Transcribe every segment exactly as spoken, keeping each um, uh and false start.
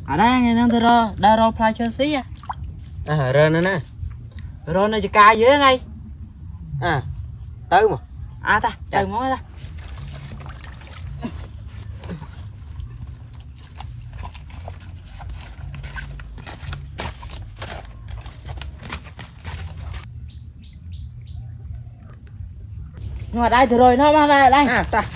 ở đây nghe nó rơ đa rô play chơi xí à à rơ nữa nè rơ này chỉ cài dưới ngay à tới mà à ta trời mối ta ngồi đây từ rồi nó mang ra đây à ta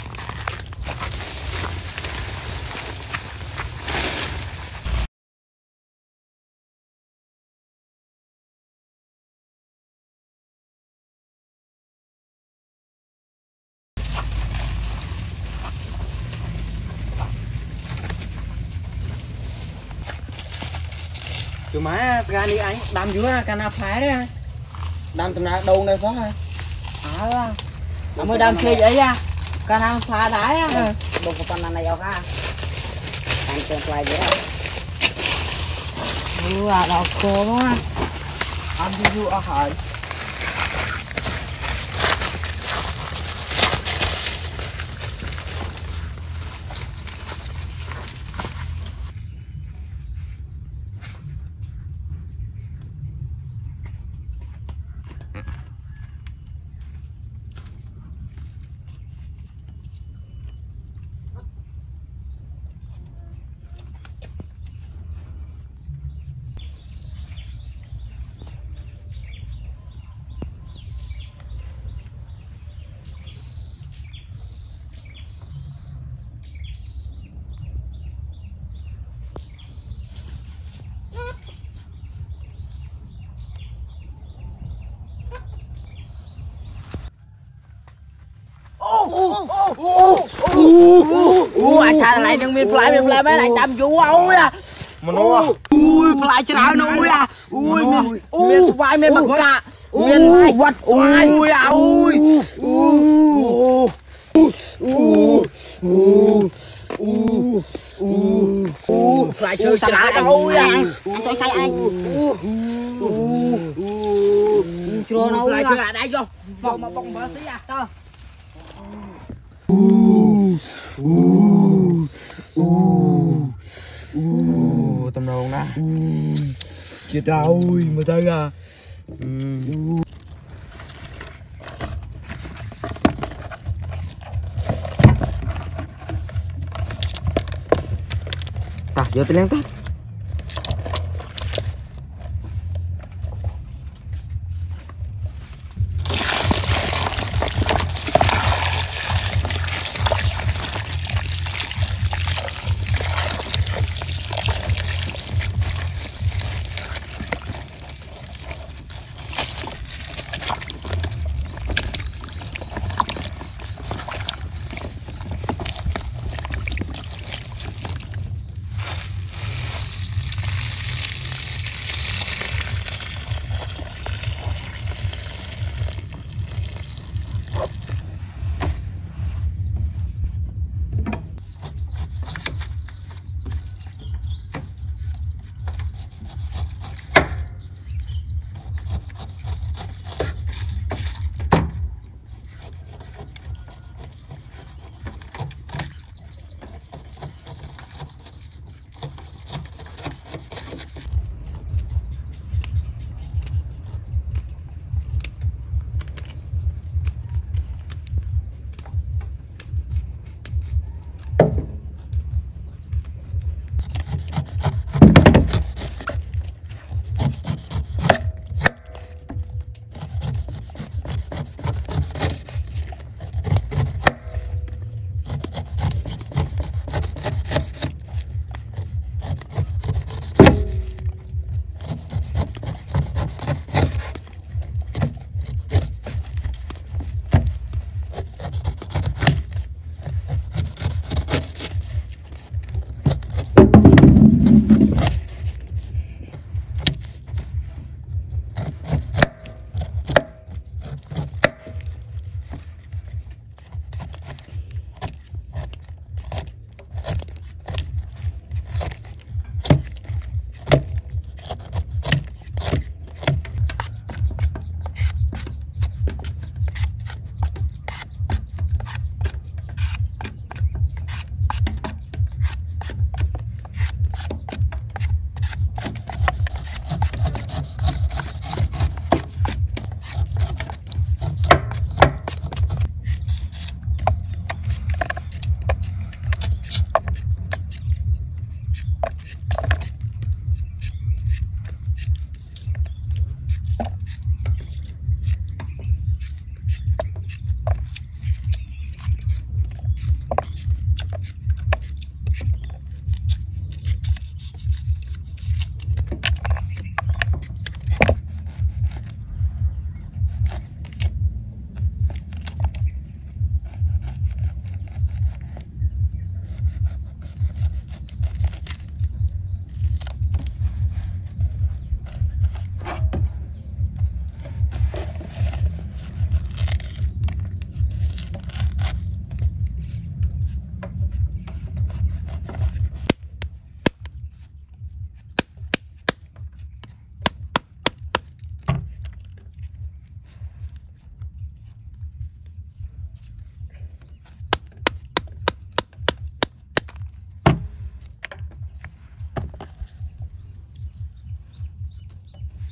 chú má ra đi anh đâm dưới cana phá đấy đâm tầm nào đâu đây xóa thôi à ông mới đâm chơi vậy ra cana phá đáy á đâu có con này đâu ha anh chơi play vậy ừ à đọc cô đúng không anh đi du ở hỏi ui anh thà lại đừng miên fly miên fly mấy lại đâm vô ui à mà nó ui fly trên áo nó ui à ui miên miên fly miên bạc cả miên quật ui à ui ui ui fly chơi trên áo ui à anh chơi say anh chưa đâu fly chơi đây vô vòng mà vòng bờ tí à cho uh uh uh uh tầm đầu nè chết đâu mà tay à ta vô tay lên tắt